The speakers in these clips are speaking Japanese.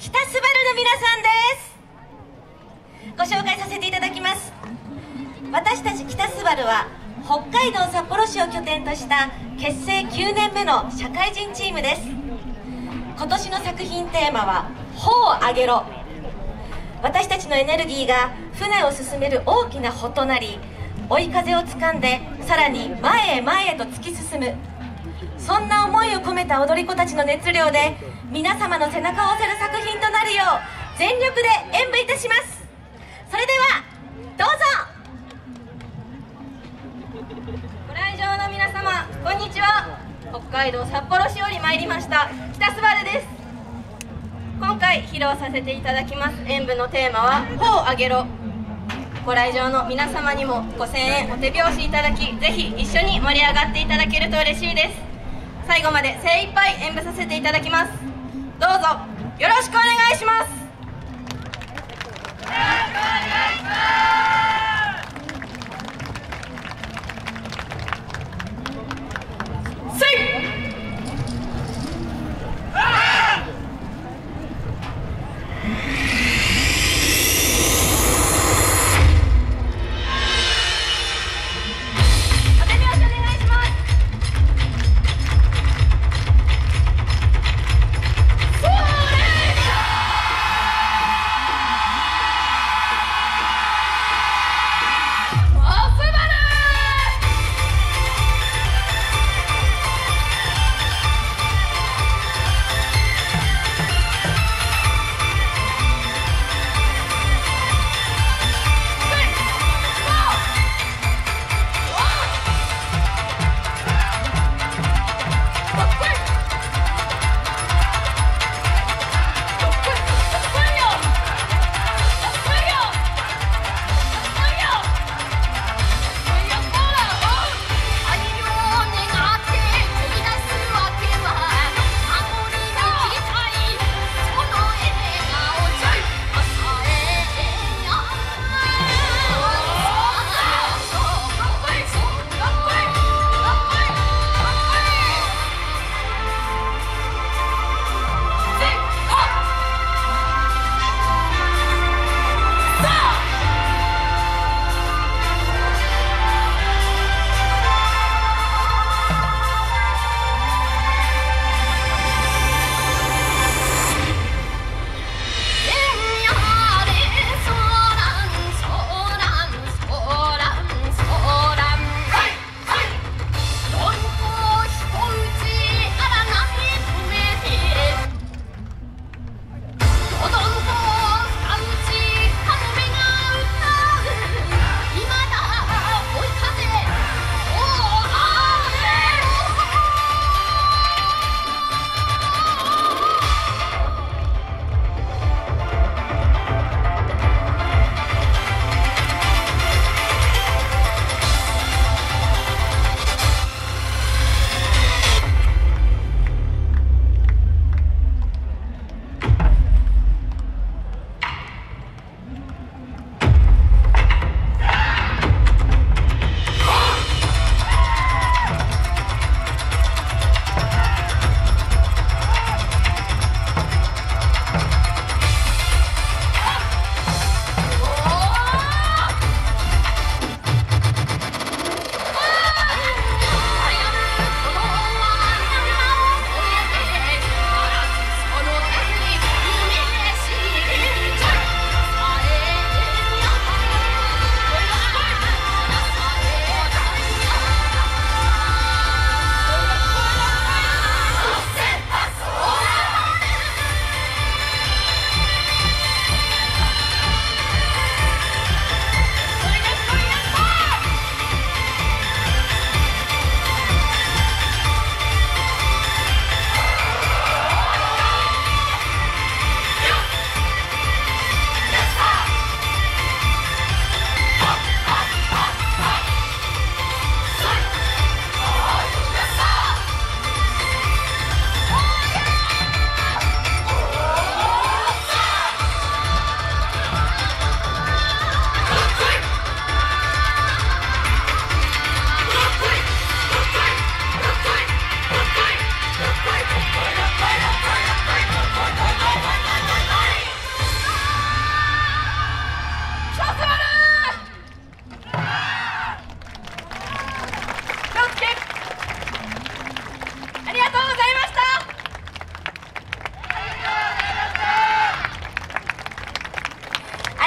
北スバルの皆さんです。ご紹介させていただきます。私たち北スバルは北海道札幌市を拠点とした結成9年目の社会人チームです。今年の作品テーマは帆を上げろ。私たちのエネルギーが船を進める大きな帆となり、追い風をつかんでさらに前へ前へと突き進む、そんな思いを込めた踊り子たちの熱量で皆様の背中を押せる作品となるよう全力で演舞いたします。それではどうぞ。 ご来場の皆様、こんにちは。北海道札幌市より参りました北スバルです。今回披露させていただきます演舞のテーマは帆を上げろ。ご来場の皆様にもご声援お手拍子いただき、ぜひ一緒に盛り上がっていただけると嬉しいです。最後まで精一杯演舞させていただきます。どうぞよろしくお願いします。せい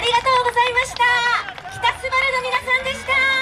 りがとうございました。北スバルの皆さんでした。